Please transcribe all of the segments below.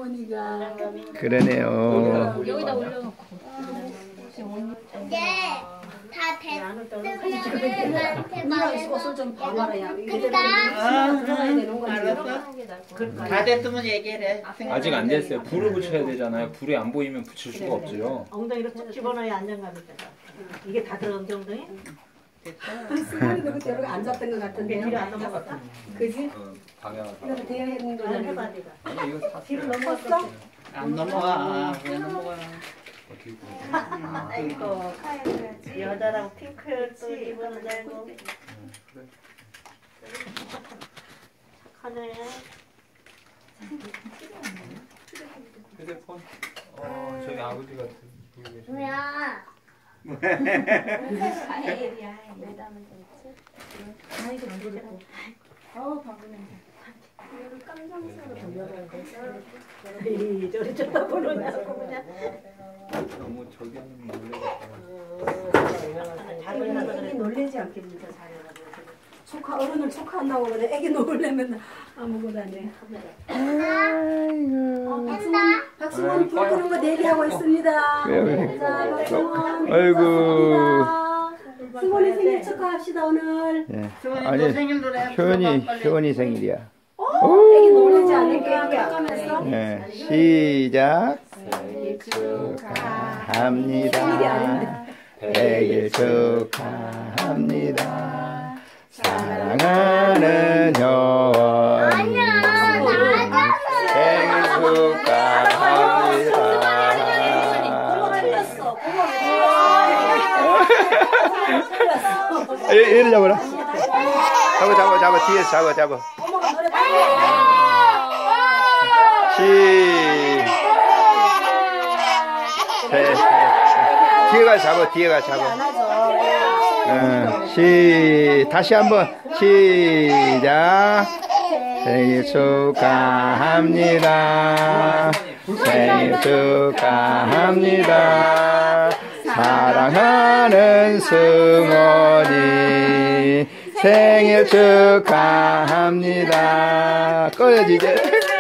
승원이가. 그러네요. 여기다 올려놓고. 이제 다 됐으면 옷을 좀 봐봐라야. 들어가야 되는 거지. 다 됐으면 얘기해. 아직 안 됐어요. 불을 붙여야 되잖아요. 불이 안 보이면 붙일 수가 없죠. 엉덩이로 툭 집어넣어야 안정감이 있잖아. 이게 다 들어간 게 엉덩이? 승원이도 그때 여기 앉았던 것 같은데. 뒤로 안 넘어갔다. 그지? 방향을 이거 대야 했는 도전 거잖아. 해봐 네가. 아니 이거 뒤로 넘어갔어? 안 넘어가. 왜 넘어가? 어떻게 아이고 카야지. 여자랑 핑크 또 입은 줄 알고. 착하네. 휴대폰? 저기 아버지 같은 분이 계시네. 뭐야? 과일이야. 내담은 됐지? 아이고 모르겠고. 방금 이거를 깜장색으로 돌려봤는데. 저리 쳐다보느냐고 그냥. 너무 저기 하면 놀래겠다. 애기 놀래지 않게 진짜 잘해가지고. 조카 어른을 조카한다고 그래. 애기 놀래면 아무것도 안 해. 박수원 불 끄는 거 대기하고 있습니다. 자, 박수원. 아이고. 승원이 생일 축하합시다 오늘. 예. 아니 생일 노래. 효원이 생일이야. 애기 놀래지 않을게 깜깜해서. 예. 시작. 생일 축하합니다. 생일 축하합니다. 사랑하는 효원이 생일 축하합니다. 얘를 잡아라. 잡아. 뒤에서 잡아. 뒤에 가서 잡아. 다시 한번 시작. 생일 축하합니다. 생일 축하합니다. 사랑하는 승원이 생일 축하합니다. 꺼야지 이제.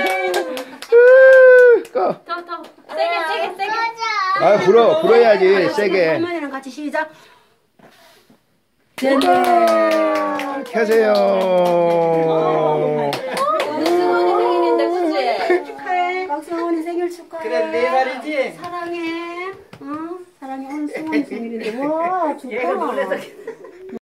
꺼. 더 세게. 아 불어야지 세게. 할머니랑 같이 시작. 켜세요. 승원이 생일인데 그치? 축하해. 박승원이 생일 축하해. 그래 4살이지. 사랑해. 응? 사랑해. 오늘 승원이 생일인데. 와, 얘가 좋다. 놀래서